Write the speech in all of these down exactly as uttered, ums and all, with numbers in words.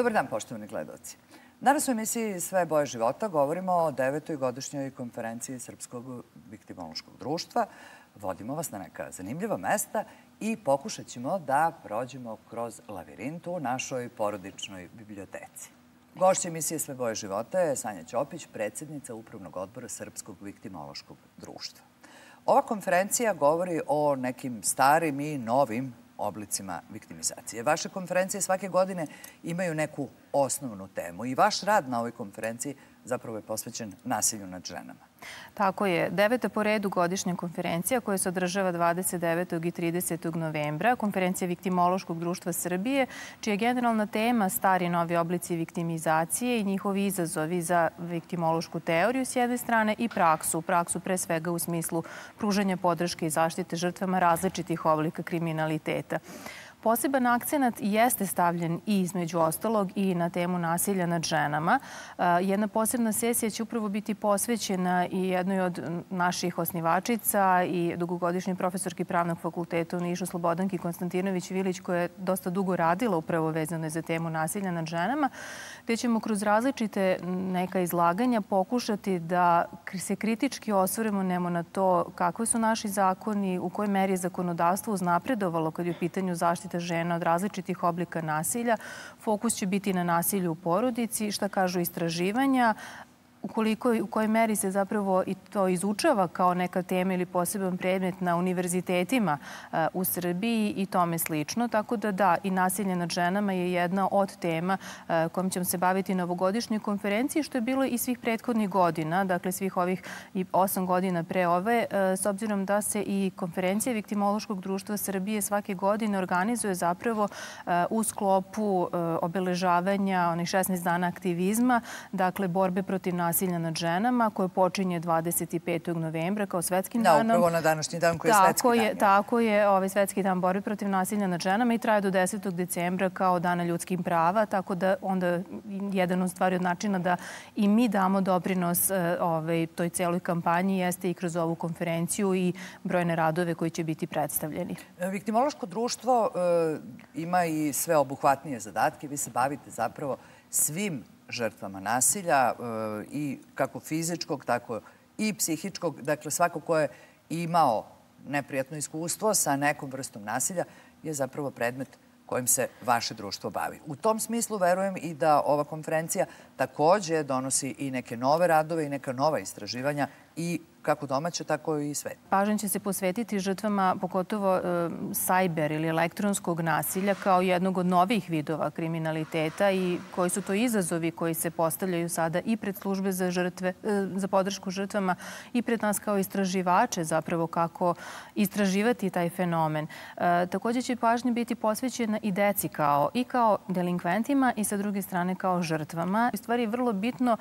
Dobar dan, poštovani gledaoci. Danas u emisiji Sve boje života govorimo o devetoj godišnjoj konferenciji Srpskog viktimološkog društva. Vodimo vas na neka zanimljiva mesta i pokušat ćemo da prođemo kroz lavirint u našoj porodičnoj biblioteci. Gošća emisije Sve boje života je Sanja Ćopić, predsjednica Upravnog odbora Srpskog viktimološkog društva. Ova konferencija govori o nekim starim i novim oblicima viktimizacije. Vaše konferencije svake godine imaju neku osnovnu temu i vaš rad na ovoj konferenciji zapravo je posvećen nasilju nad ženama. Tako je. Deveta po redu godišnja konferencija koja se održava dvadeset devetog i tridesetog novembra. Konferencija Viktimološkog društva Srbije, čija je generalna tema stari novi oblici viktimizacije i njihovi izazovi za viktimološku teoriju s jedne strane i praksu. Praksu pre svega u smislu pružanja podrške i zaštite žrtvama različitih oblika kriminaliteta. Poseban akcenat jeste stavljen i između ostalog i na temu nasilja nad ženama. Jedna posebna sesija će upravo biti posvećena i jednoj od naših osnivačica i dugogodišnjoj profesorki Pravnog fakulteta u Nišu Slobodanki Konstantinović-Vilić, koja je dosta dugo radila upravo vezano za temu nasilja nad ženama, gde ćemo kroz različite neka izlaganja pokušati da se kritički osvrnemo na to kakvi su naši zakoni, u kojoj meri je zakonodavstvo uznapredovalo kad je u pitanju zaštite žena od različitih oblika nasilja. Fokus će biti na nasilju u porodici, šta kažu istraživanja, u kojoj meri se zapravo i to izučava kao neka tema ili poseban predmet na univerzitetima u Srbiji i tome slično. Tako da da, i nasilje nad ženama je jedna od tema kojom ćemo se baviti na ovogodišnjoj konferenciji, što je bilo i svih prethodnih godina, dakle svih ovih i osam godina pre ove, s obzirom da se i konferencija Viktimološkog društva Srbije svake godine organizuje zapravo u sklopu obeležavanja onih šesnaest dana aktivizma, dakle borbe protiv nasilja nasilja nad ženama, koje počinje dvadeset petog novembra kao svetskim danom. Da, upravo na današnji dan koji je svetski dan. Tako je, ovaj svetski dan borbe protiv nasilja nad ženama i traje do desetog decembra kao dana ljudskih prava, tako da onda jedan od stvari od načina da i mi damo doprinos toj celoj kampanji jeste i kroz ovu konferenciju i brojne radove koji će biti predstavljeni. Viktimološko društvo ima i sveobuhvatnije zadatke. Vi se bavite zapravo svim žrtvama nasilja i kako fizičkog, tako i psihičkog. Dakle, svako ko je imao neprijatno iskustvo sa nekom vrstom nasilja je zapravo predmet kojim se vaše društvo bavi. U tom smislu verujem i da ova konferencija takođe donosi i neke nove radove i neka nova istraživanja i kako domaće, tako i svet. Pažnja će se posvetiti žrtvama, pogotovo sajber ili elektronskog nasilja, kao jednog od novih vidova kriminaliteta i koji su to izazovi koji se postavljaju sada i pred službe za žrtve, za podršku žrtvama i pred nas kao istraživače, zapravo kako istraživati taj fenomen. Također će pažnja biti posvećena i deci kao i kao delinkventima i sa druge strane kao žrtvama. U stvari je vrlo bitno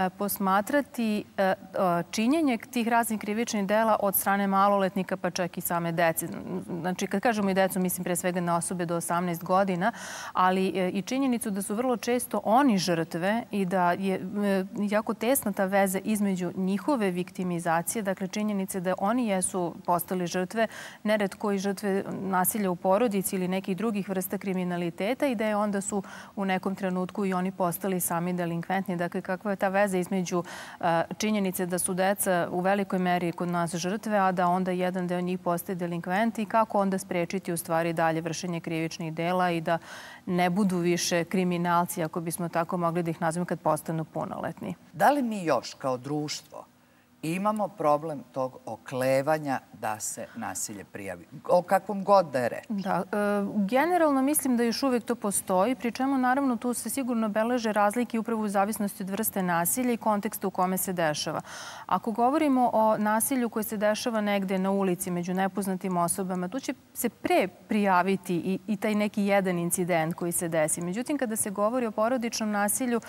posmatrati činjenje tih raznih krivičnih dela od strane maloletnika pa čak i same dece. Znači, kad kažemo i decu, mislim pre svega na osobe do osamnaest godina, ali i činjenicu da su vrlo često oni žrtve i da je jako tesna ta veza između njihove viktimizacije, dakle činjenice da oni jesu postali žrtve, neretko i žrtve nasilja u porodici ili nekih drugih vrsta kriminaliteta i da je onda su u nekom trenutku i oni postali sami delinkventni. Dakle, kakva je ta veza između činjenice da su deca u velikoj meri kod nas žrtve, a da onda jedan deo njih postaje delinkvent i kako onda sprečiti u stvari dalje vršenje krivičnih dela i da ne budu više kriminalci, ako bismo tako mogli da ih nazvemo, kad postanu punoletni. Da li mi još kao društvo imamo problem tog oklevanja da se nasilje prijavi? O kakvom god da je reč. Da, generalno mislim da još uvijek to postoji, pri čemu naravno tu se sigurno beleže razlike upravo u zavisnosti od vrste nasilja i konteksta u kome se dešava. Ako govorimo o nasilju koje se dešava negde na ulici među nepoznatim osobama, tu će se pre prijaviti i, i taj neki jedan incident koji se desi. Međutim, kada se govori o porodičnom nasilju,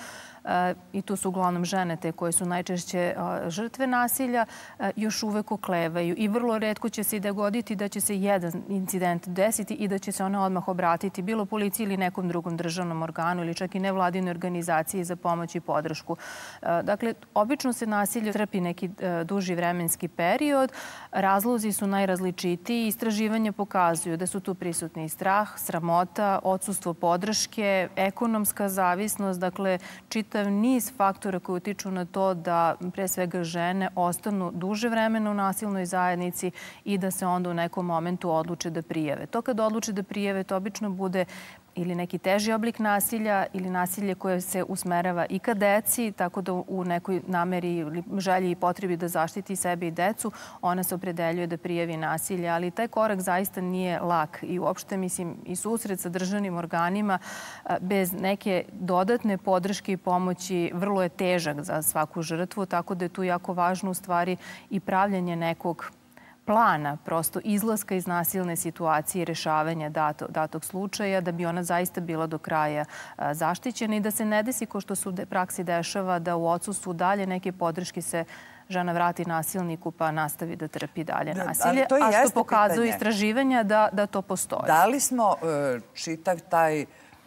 i tu su uglavnom žene te koje su najčešće žrtve nasilja, još uvek oklevaju i vrlo retko će se i dogoditi da će se jedan incident desiti i da će se ona odmah obratiti bilo policiji ili nekom drugom državnom organu ili čak i nevladinoj organizaciji za pomoć i podršku. Dakle, obično se nasilje trpi neki duži vremenski period. Razlozi su najrazličitiji. Istraživanja pokazuju da su tu prisutni i strah, sramota, odsustvo podrške, ekonomska zavisnost, dakle, čitav niz faktora koji utiču na to da pre svega žene ostanu duže vremena u nasilnoj zajednici i da se onda u nekom momentu odluče da prijave. To kad odluče da prijave, to obično bude ili neki teži oblik nasilja ili nasilje koje se usmerava i ka deci, tako da u nekoj nameri ili želji i potrebi da zaštiti sebe i decu, ona se opredeljuje da prijavi nasilje. Ali taj korak zaista nije lak i uopšte, mislim, i susret sa državnim organima bez neke dodatne podrške i pomoći vrlo je težak za svaku žrtvu, tako da je tu jako važno u stvari i pravljanje nekog plana, prosto izlaska iz nasilne situacije i rešavanja datog slučaja da bi ona zaista bila do kraja zaštićena i da se ne desi ko što se u praksi dešava da u odsustvu dalje neke podrške se žena vrati nasilniku pa nastavi da trpi dalje nasilje, a što pokazuju istraživanja da to postoji. Da li smo čitav taj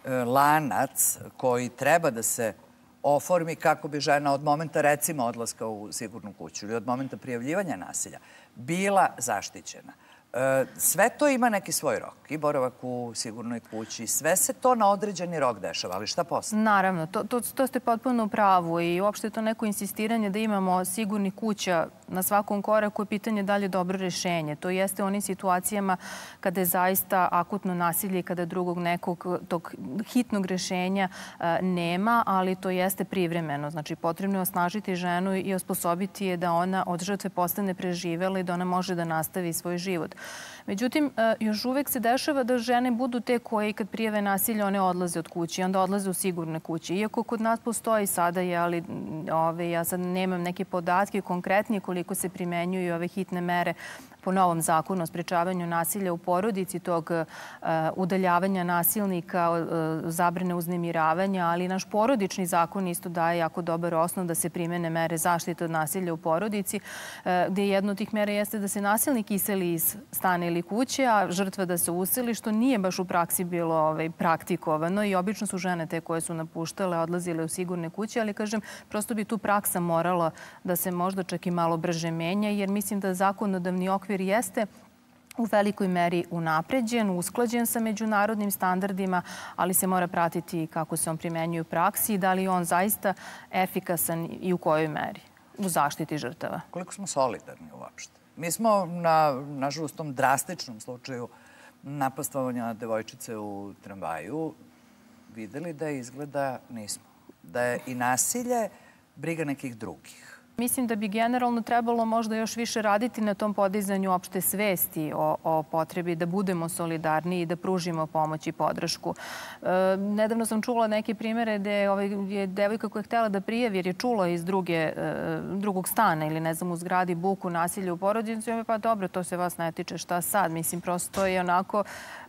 lanac koji treba da se oformi kako bi žena od momenta, recimo, odlaska u sigurnu kuću ili od momenta prijavljivanja nasilja bila zaštićena? Sve to ima neki svoj rok. I boravak u sigurnoj kući. Sve se to na određeni rok dešava. Ali šta posle? Naravno. To ste potpuno u pravu. I uopšte to neko insistiranje da imamo sigurnih kuća na svakom koraku je pitanje da li je dobro rešenje. To jeste u onim situacijama kada je zaista akutno nasilje i kada drugog nekog tog hitnog rešenja nema, ali to jeste privremeno. Znači, potrebno je osnažiti ženu i osposobiti je da ona od žrtve postane preživela i da ona može da nastavi svoj život. Međutim, još uvek se dešava da žene budu te koje kad prijave nasilje, one odlaze od kuće i onda odlaze u sigurne kuće. Iako kod nas postoji sada, ali ja sad nemam neke podatke konkretnije koliko se primenjuju ove hitne mere po novom zakonu o sprečavanju nasilja u porodici, tog udaljavanja nasilnika, zabrane uznemiravanja, ali naš porodični zakon isto daje jako dobar osnov da se primene mere zaštite od nasilja u porodici, gde jedna od tih mera jeste da se nasilnik iseli iz stana ili kuće, a žrtva da se useli, što nije baš u praksi bilo praktikovano i obično su žene te koje su napuštale, odlazile u sigurne kuće, ali kažem, prosto bi tu praksa morala da se možda čak i malo brže menja, jer mislim da zakonodavni okvir jeste u velikoj meri unapređen, usklađen sa međunarodnim standardima, ali se mora pratiti kako se on primenjuje u praksi i da li je on zaista efikasan i u kojoj meri u zaštiti žrtava. Koliko smo solidarni uopšte? Mi smo na, nažalost, tom drastičnom slučaju napastvovanja devojčice u tramvaju videli da izgleda nismo. Da je i nasilje briga nekih drugih. Mislim da bi generalno trebalo možda još više raditi na tom podizanju opšte svesti o potrebi da budemo solidarni i da pružimo pomoć i podršku. Nedavno sam čula neke primere gde je devojka koja je htjela da prijavi jer je čula iz drugog stana ili ne znam u zgradi buku nasilja u porodici, pa dobro, to se vas ne tiče, šta sad? Mislim, prosto je onako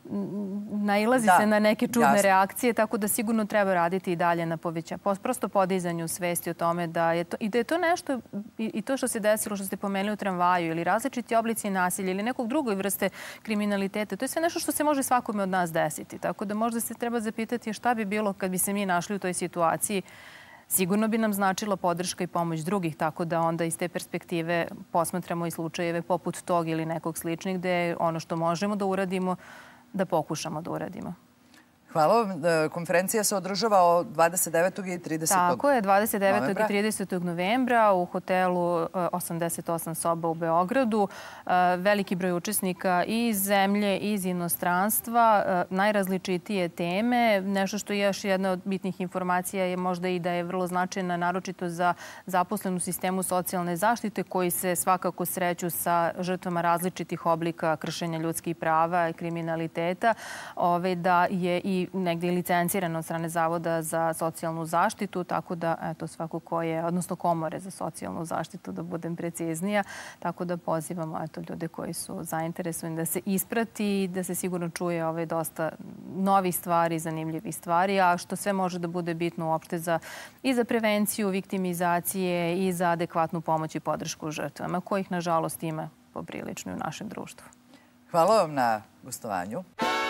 nailazi se na neke čudne reakcije, tako da sigurno treba raditi i dalje na povećanju, prosto podizanju svesti o tome da je to, i da je to nešto, i to što se desilo, što ste pomenuli u tramvaju ili različiti oblici nasilja ili nekog drugoj vrste kriminaliteta, to je sve nešto što se može svakome od nas desiti. Tako da možda se treba zapitati šta bi bilo kad bi se mi našli u toj situaciji. Sigurno bi nam značila podrška i pomoć drugih, tako da onda iz te perspektive posmatramo i slučajeve poput tog ili nekog sličnih gde ono što možemo da uradimo da pokušamo da uradimo. Hvala vam. Konferencija se održava od dvadeset devetog i tridesetog novembra. Tako je, dvadeset devetog i tridesetog novembra u hotelu osamdeset osam soba u Beogradu. Veliki broj učesnika iz zemlje, iz inostranstva, najrazličitije teme. Nešto što je još jedna od bitnih informacija je možda i da je vrlo značajna, naročito za zaposlenu sistemu socijalne zaštite koji se svakako sreću sa žrtvama različitih oblika kršenja ljudskih prava i kriminaliteta, da je i i negdje licenciran od strane Zavoda za socijalnu zaštitu, tako da eto, svako ko je, odnosno Komore za socijalnu zaštitu, da budem preciznija, tako da pozivamo eto, ljude koji su zainteresovani da se isprati i da se sigurno čuje ove dosta novih stvari, zanimljivih stvari, a što sve može da bude bitno uopšte za, i za prevenciju viktimizacije i za adekvatnu pomoć i podršku žrtvama, kojih nažalost ima poprilično i u našem društvu. Hvala vam na gostovanju.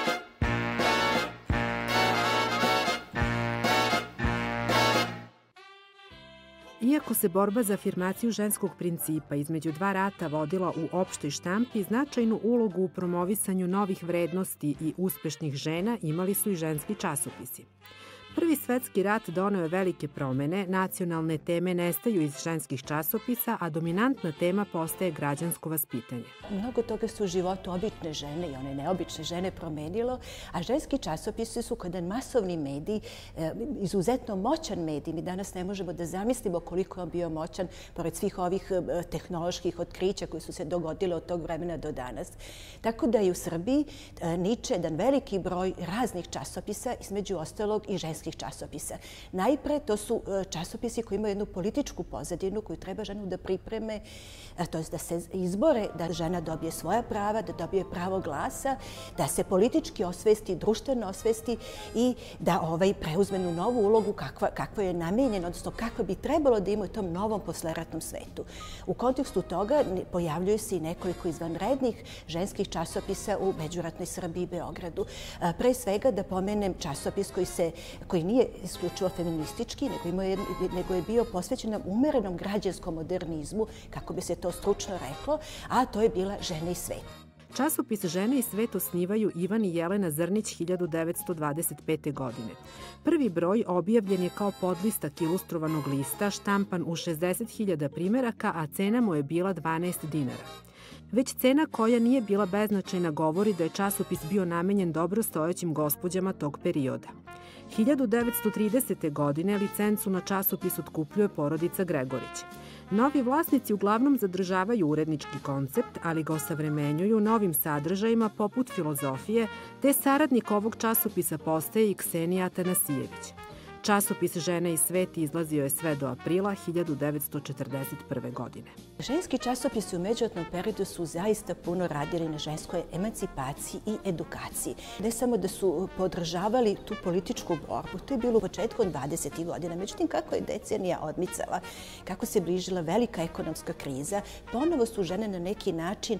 Iako se borba za afirmaciju ženskog principa između dva rata vodila u opštoj štampi, značajnu ulogu u promovisanju novih vrednosti i uspešnih žena imali su i ženski časopisi. Prvi svetski rat doneo je velike promene, nacionalne teme nestaju iz ženskih časopisa, a dominantna tema postaje građansko vaspitanje. Mnogo toga su u životu obične žene i one neobične žene promenilo, a ženski časopisi su kao jedan masovni medij, izuzetno moćan medij. Mi danas ne možemo da zamislimo koliko je on bio moćan pored svih ovih tehnoloških otkrića koji su se dogodile od tog vremena do danas. Tako da i u Srbiji niče jedan veliki broj raznih časopisa, između ostalog i ženskih časopisa. Najpre to su časopisi koji imaju jednu političku pozadinu koju treba ženu da pripreme, to je da se izbore, da žena dobije svoja prava, da dobije pravo glasa, da se politički osvesti, društveno osvesti i da ovaj preuzme novu ulogu kakva, kakva je namenjena, odnosno kakva bi trebalo da ima u tom novom posleratnom svetu. U kontekstu toga pojavljuju se i nekoliko izvanrednih ženskih časopisa u međuratnoj Srbiji i Beogradu. Pre svega da pomenem časopis koji se koji nije isključivo feministički, nego, je, nego je bio posvećen umerenom građanskom modernizmu, kako bi se to stručno reklo, a to je bila Žena i svet. Časopis Žene i svet osnivaju Ivan i Jelena Zrnić hiljadu devetsto dvadeset pete. godine. Prvi broj objavljen je kao podlistak ilustrovanog lista, štampan u šezdeset hiljada primeraka, a cena mu je bila dvanaest dinara. Već cena koja nije bila beznačajna govori da je časopis bio namenjen dobrostojećim gospođama tog perioda. hiljadu devetsto tridesete. godine licencu na časopis otkupljuje porodica Gregorić. Novi vlasnici uglavnom zadržavaju urednički koncept, ali ga osavremenjuju novim sadržajima poput filozofije, te saradnik ovog časopisa postaje i Ksenija Atanasijević. Časopis Žene i svet izlazio je sve do aprila hiljadu devetsto četrdeset prve. godine. Ženski časopisi u međuratnom periodu su zaista puno radili na ženskoj emancipaciji i edukaciji. Ne samo da su podržavali tu političku borbu, to je bilo početkom dvadesetih godina. Međutim, kako je decenija odmicala, kako se bližila velika ekonomska kriza, ponovo su žene na neki način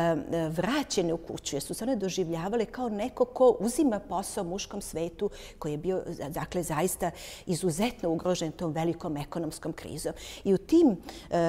vraćene u kuću, jer su se one doživljavale kao neko ko uzima posao muškom svetu koji je bio, dakle, zaista izuzetno ugrožen tom velikom ekonomskom krizom. I u tim,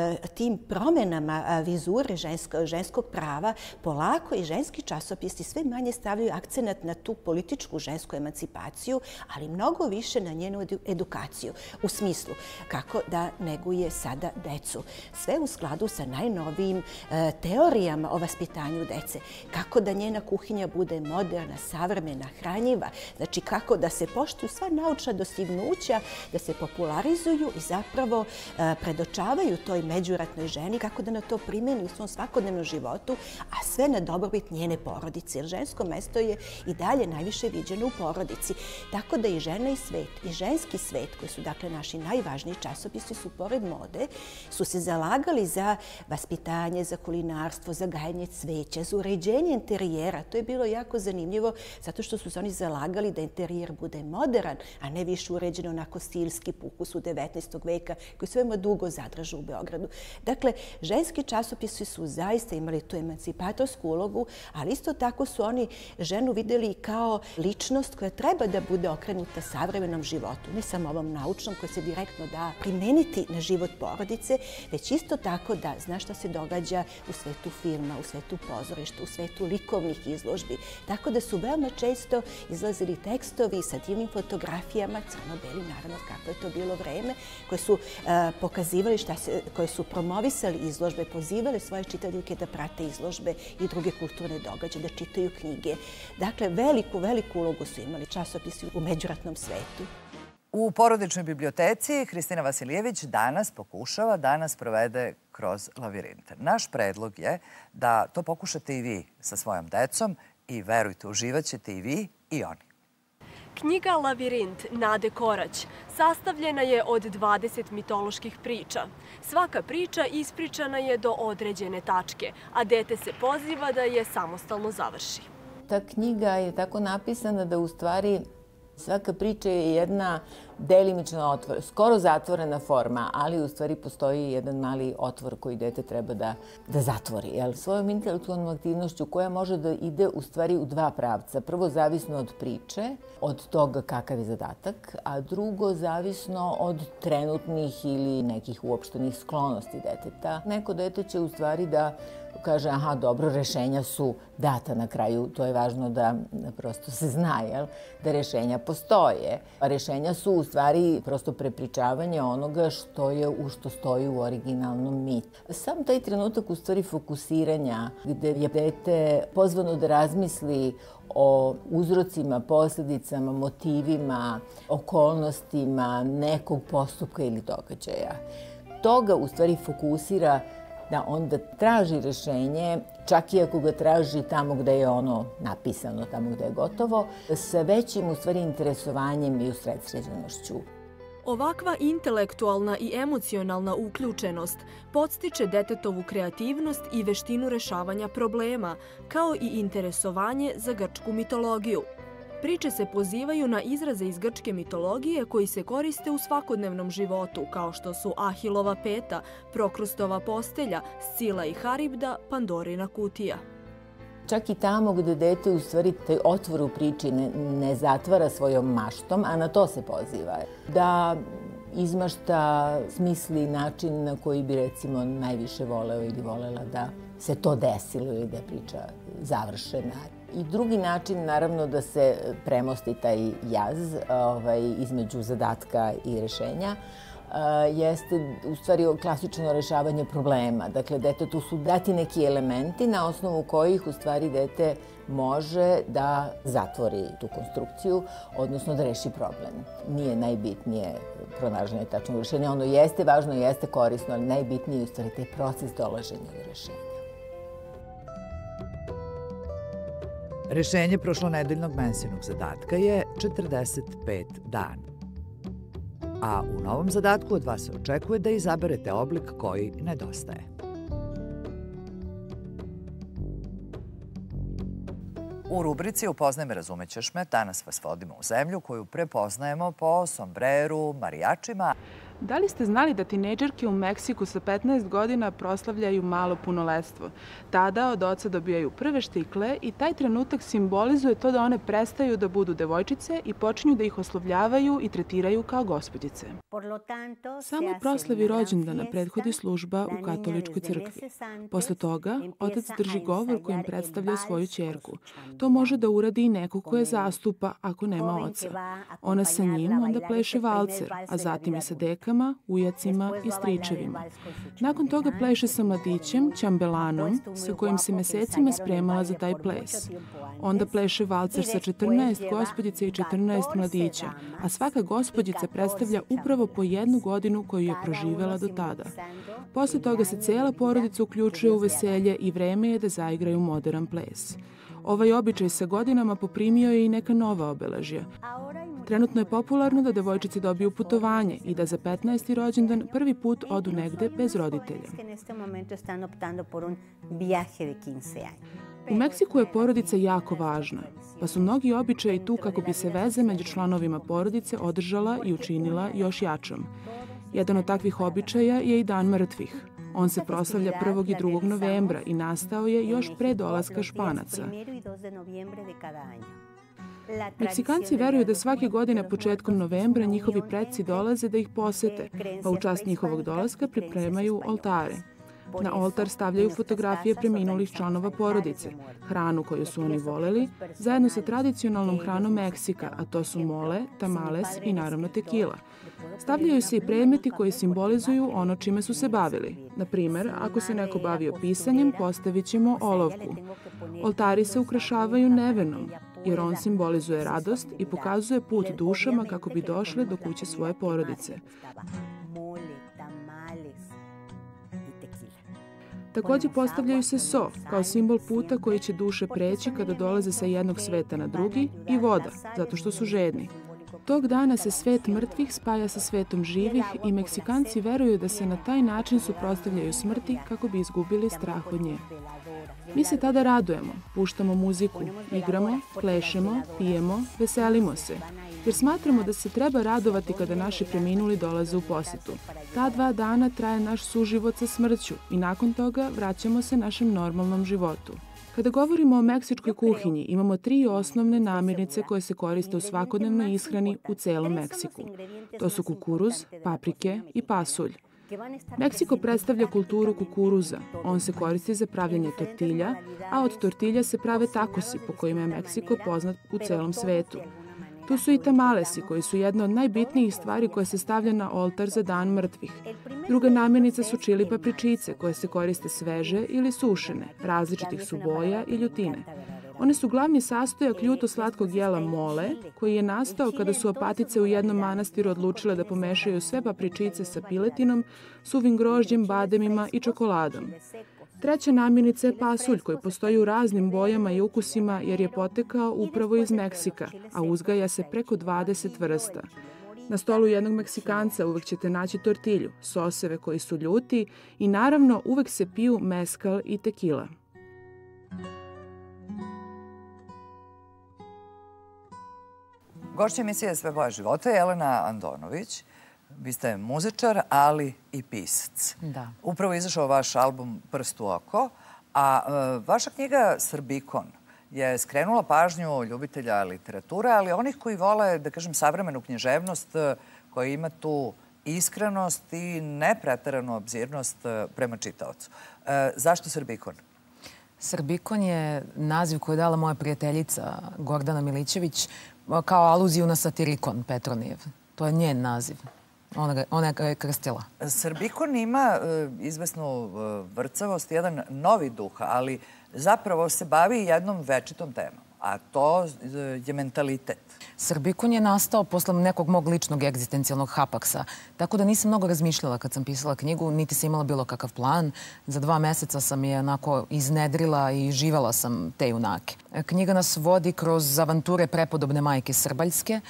tim promenama vizure žensko, ženskog prava polako i ženski časopisi sve manje stavljaju akcenat na tu političku žensku emancipaciju, ali mnogo više na njenu edukaciju. U smislu kako da neguje sada decu. Sve u skladu sa najnovijim teorijama o vaspitanju dece. Kako da njena kuhinja bude moderna, savremena, hranjiva. Znači kako da se poštuju sva naučna dostignuća, da se popularizuju i zapravo predočavaju toj međuratnoj ženi, kako da na to primeni u svom svakodnevnom životu, a sve na dobrobit njene porodice. Jer žensko mesto je i dalje najviše viđeno u porodici. Tako da i Žena i svet i ženski svet, koji su dakle naši najvažniji časopisi, su pored mode, su se zalagali za vaspitanje, za kulinarstvo, za gajanje cveća, za uređenje interijera. To je bilo jako zanimljivo, zato što su se oni zalagali da interijer bude modern, a ne više uređen onako stilski pukus u devetnaestom veka, koji se veoma dugo zadržao u Beogradu. Dakle, ženski časopisi su zaista imali tu emancipatorsku ulogu, ali isto tako su oni ženu videli kao ličnost koja treba da bude okrenuta savremenom životu, ne samo ovom naučnom koji se direktno da primeniti na život porodice, već isto tako da zna šta se događa u svetu filma, u svetu pozorišta, u svetu likovnih izložbi. Tako da su veoma često izlazili tekstovi sa divnim fotografijama, crno-beli, naravno kako je to bilo vreme, koje su pokazivali šta se, koje su promovisali izložbe, pozivali svoje čitaljike da prate izložbe i druge kulturne događaje, da čitaju knjige. Dakle, veliku, veliku ulogu su imali časopisi u međuratnom svetu. U porodičnoj biblioteci Hristina Vasilijević danas pokušava da nas provede kroz lavirinte. Naš predlog je da to pokušate i vi sa svojom decom i verujte, uživaćete i vi i oni. Knjiga Lavirint Nade Korać sastavljena je od dvadeset mitoloških priča. Svaka priča ispričana je do određene tačke, a dete se poziva da je samostalno završi. Ta knjiga je tako napisana da u stvari svaka priča je jedna delimično otvor, skoro zatvorena forma, ali u stvari postoji jedan mali otvor koji dete treba da, da zatvori. Jel? Svojom intelektualnom aktivnošću koja može da ide u stvari u dva pravca. Prvo, zavisno od priče, od toga kakav je zadatak, a drugo, zavisno od trenutnih ili nekih uopštenih sklonosti deteta. Neko dete će u stvari da kaže, aha, dobro, rešenja su data na kraju. To je važno da, da prosto se zna, jel? Da rešenja postoje. A rešenja su u stvari prosto prepričavanje onoga što je u što stoji u originalnom mitu. Sam taj trenutak u stvari fokusiranja gde je dete pozvano da razmisli o uzrocima, posljedicama, motivima, okolnostima nekog postupka ili događaja. Toga u stvari fokusira da onda traži rešenje, čak i ako ga traži tamo gde je ono napisano, tamo gde je gotovo, sa većim u stvari interesovanjem i usredsređenošću. Ovakva intelektualna i emocionalna uključenost podstiče detetovu kreativnost i veštinu rešavanja problema, kao i interesovanje za grčku mitologiju. Priče se pozivaju na izraze iz grčke mitologije koji se koriste u svakodnevnom životu, kao što su Ahilova peta, Prokrustova postelja, Scila i Haribda, Pandorina kutija. Čak i tamo gde dete u stvari taj otvor u priči ne, ne zatvara svojom maštom, a na to se poziva. Da izmašta, smisli način na koji bi recimo najviše voleo ili volela da se to desilo ili da je priča završena. I drugi način, naravno, da se premosti taj jaz ovaj, između zadatka i rešenja, jeste u stvari klasično rešavanje problema. Dakle, detetu su dati neki elementi na osnovu kojih u stvari dete može da zatvori tu konstrukciju, odnosno da reši problem. Nije najbitnije pronalaženje tačnog rešenja. Ono jeste važno, jeste korisno, ali najbitnije je u stvari taj proces dolaženja do rešenja. Rešenje prošlonedeljnog mensinog zadatka je četrdeset pet dana. A u novom zadatku od vas se očekuje da izaberete oblik koji nedostaje. U rubrici Upoznaj me, razumećeš me, danas vas vodimo u zemlju koju prepoznajemo po sombreru, marijačima. Da li ste znali da tinejdžerke u Meksiku sa petnaest godina proslavljaju malo punoletstvo? Tada od oca dobijaju prve štikle i taj trenutak simbolizuje to da one prestaju da budu devojčice i počinju da ih oslovljavaju i tretiraju kao gospođice. Samo proslavi rođendana prethodi služba u katoličkoj crkvi. Posle toga, otac drži govor kojim predstavlja svoju ćerku. To može da uradi i neko koje zastupa ako nema oca. Ona sa njim onda pleše valcer, a zatim je sa dekama, ujacima i stričevima. Nakon toga pleše sa mladićem, ćambelanom, sa kojim se mesecima spremala za taj ples. Onda pleše valcer sa četrnaest gospođica i četrnaest mladića, a svaka gospođica predstavlja upravo po jednu godinu koju je proživela do tada. Posle toga se cela porodica uključuje u veselje i vreme je da zaigraju modern ples. Ovaj običaj sa godinama poprimio je i neka nova obeležja. Trenutno je popularno da devojčice dobiju putovanje i da za petnaesti rođendan prvi put odu negde bez roditelja. U Meksiku je porodica jako važna, pa su mnogi običaji tu kako bi se veza među članovima porodice održala i učinila još jačom. Jedan od takvih običaja je i Dan mrtvih. On se proslavlja prvog i drugog novembra i nastao je još pre dolaska Španaca. Meksikanci veruju da svake godine početkom novembra njihovi preci dolaze da ih posete, pa u čast njihovog dolaska pripremaju oltare. Na oltar stavljaju fotografije preminulih članova porodice, hranu koju su oni voleli, zajedno sa tradicionalnom hranom Meksika, a to su mole, tamales i naravno tekila. Stavljaju se i predmeti koji simbolizuju ono čime su se bavili. Na primer, ako se neko bavio pisanjem, postavit ćemo olovku. Oltari se ukrašavaju nevenom, jer on simbolizuje radost i pokazuje put dušama kako bi došle do kuće svoje porodice. Takođe postavljaju se so, kao simbol puta koji će duše preći kada dolaze sa jednog sveta na drugi, i voda, zato što su žedni. Tog dana se svet mrtvih spaja sa svetom živih i Meksikanci veruju da se na taj način suprotstavljaju smrti kako bi izgubili strah od nje. Mi se tada radujemo, puštamo muziku, igramo, plešemo, pijemo, veselimo se, jer smatramo da se treba radovati kada naši preminuli dolaze u posetu. Ta dva dana traje naš suživot sa smrću i nakon toga vraćamo se našem normalnom životu. Kada govorimo o meksičkoj kuhinji, imamo tri osnovne namirnice koje se koriste u svakodnevnoj ishrani u celom Meksiku. To su kukuruz, paprike i pasulj. Meksiko predstavlja kulturu kukuruza. On se koristi za pravljanje tortilja, a od tortilja se prave takosi po kojima je Meksiko poznat u celom svetu. Tu su i tamalesi, koji su jedna od najbitnijih stvari koje se stavlja na oltar za dan mrtvih. Druga namirnica su čili papričice, koje se koriste sveže ili sušene, različitih su boja i ljutine. One su glavni sastojak ljuto-slatkog jela mole, koji je nastao kada su apatice u jednom manastiru odlučile da pomešaju sve papričice sa piletinom, suvim grožđem, bademima i čokoladom. Treća namirnica je pasulj, koji postoji u raznim bojama i ukusima jer je potekao upravo iz Meksika, a uzgaja se preko dvadeset vrsta. Na stolu jednog Meksikanca uvek ćete naći tortilju, soseve koji su ljuti i naravno uvek se piju mezcal i tekila. Gošća emisije Sve boje života je Jelena Andonović. Vi ste muzičar, ali i pisac. Da. Upravo je izašao vaš album Prst u oko, a e, vaša knjiga Srbikon je skrenula pažnju ljubitelja literature, ali onih koji vole, da kažem, savremenu književnost koja ima tu iskrenost i nepreteranu obzirnost prema čitaocu. E, zašto Srbikon? Srbikon je naziv koji je dala moja prijateljica Gordana Milićević kao aluziju na satirikon Petronijev. To je njen naziv. Ona, ga, ona ga je krstila. Srbikon ima e, izvesnu e, vrcavost, jedan novi duh, ali zapravo se bavi jednom večitom temom, a to je mentalitet. Srbikon je nastao posle nekog mog ličnog egzistencijalnog hapaksa, tako da nisam mnogo razmišljala kad sam pisala knjigu, niti sam imala bilo kakav plan. Za dva meseca sam je onako iznedrila i živala sam te junake. Knjiga nas vodi kroz avanture prepodobne majke Srbaljske,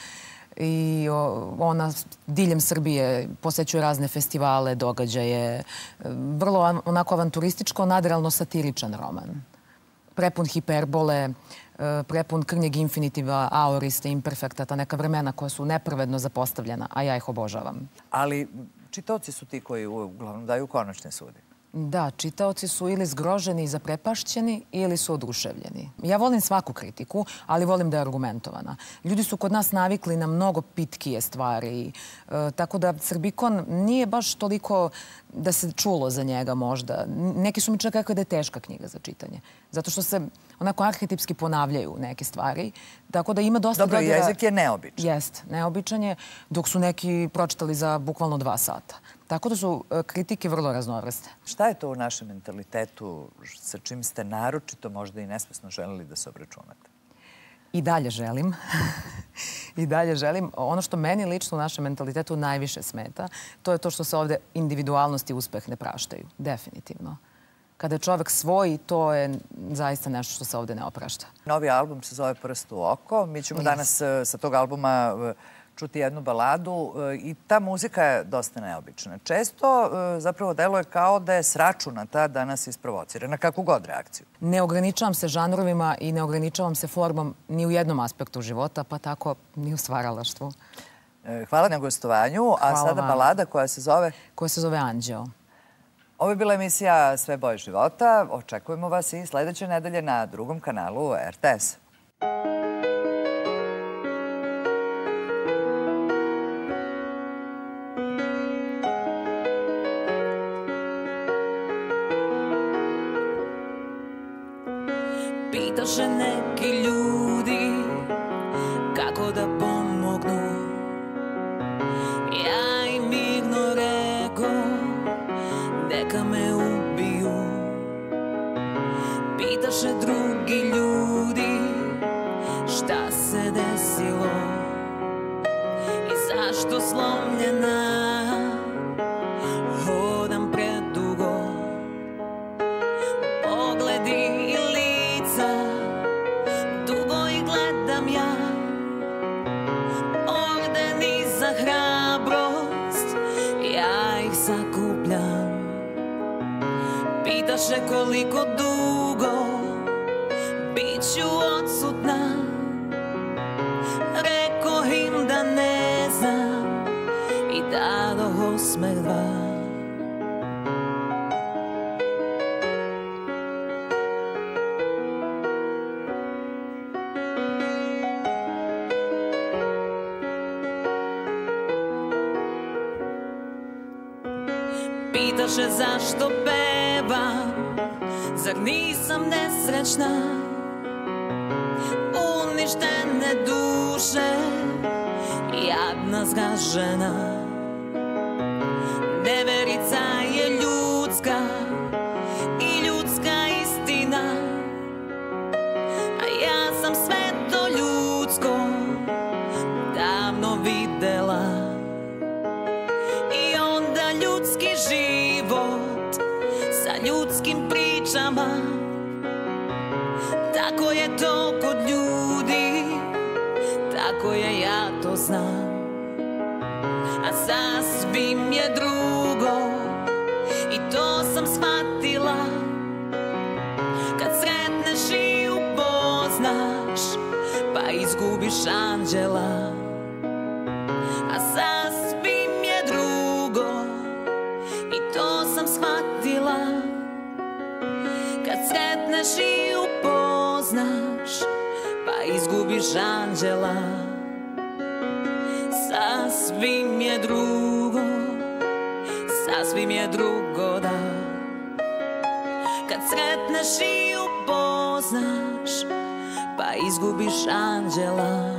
i ona diljem Srbije posećuje razne festivale, događaje. Vrlo onako avanturističko, nadrealno satiričan roman. Prepun hiperbole, prepun krnjeg infinitiva, aorista, imperfekta, ta neka vremena koja su nepravedno zapostavljena, a ja ih obožavam. Ali čitaoci su ti koji uglavnom daju konačne sudi. Da, čitaoci su ili zgroženi i zaprepašćeni ili su oduševljeni. Ja volim svaku kritiku, ali volim da je argumentovana. Ljudi su kod nas navikli na mnogo pitkije stvari, e, tako da Srbikon nije baš toliko da se čulo za njega možda. Neki su mi čak rekli da je teška knjiga za čitanje, zato što se onako arhetipski ponavljaju neke stvari, tako da ima dosta... Dobro, jezik je neobičan. Jest, neobičan je, dok su neki pročitali za bukvalno dva sata. Tako da su kritike vrlo raznovrste. Šta je to u našem mentalitetu sa čim ste naročito možda i nesvesno želeli da se obračunate? I dalje želim. I dalje želim. Ono što meni lično u našem mentalitetu najviše smeta, to je to što se ovde individualnost i uspeh ne praštaju. Definitivno. Kada je čovek svoj, to je zaista nešto što se ovde ne oprašta. Novi album se zove Prst u oko. Mi ćemo yes. danas sa tog albuma čuti jednu baladu i ta muzika je dosta neobična. Često zapravo deluje kao da je sračunata da nas isprovocira na kakvu god reakciju. Ne ograničavam se žanrovima i ne ograničavam se formom ni u jednom aspektu života, pa tako ni u stvaralaštvu. Hvala na gostovanju. A Hvala sada vam. Balada koja se zove? Koja se zove Anđeo. Ovo je bila emisija Sve boje života. Očekujemo vas i sledeće nedelje na drugom kanalu R T S. Pitaše neki ljudi kako da pomognu. Ja im mirno reko neka me ubiju. Pitaše drugi ljudi šta se desilo i zašto slomljena hodam predugo. sam ja. Ordeni za hrabrost, ja ih sakupljam. Pitaše koliko dugo bit ću odsutna. Rekoh im da ne znam i dadoh osmeh dva. Pitaše zašto pevam, zar nisam nesrećna? Uništene duše, jadna zgažena. Neverica je ljudska i ljudska istina, a ja sam sve to ljudsko davno videla. I onda ljudski život sa ljudskim pričama, tako je to kod ljudi, tako je, ja to znam. A sasvim je drugo, i to sam shvatila, kad sretneš i upoznaš, pa izgubiš anđela. A sasvim je drugo, i to sam shvatila, kad sretneš i upoznaš, pa izgubiš anđela. Sasvim je drugo, sasvim je drugo, da, kad sretneš i upoznaš, pa izgubiš anđela.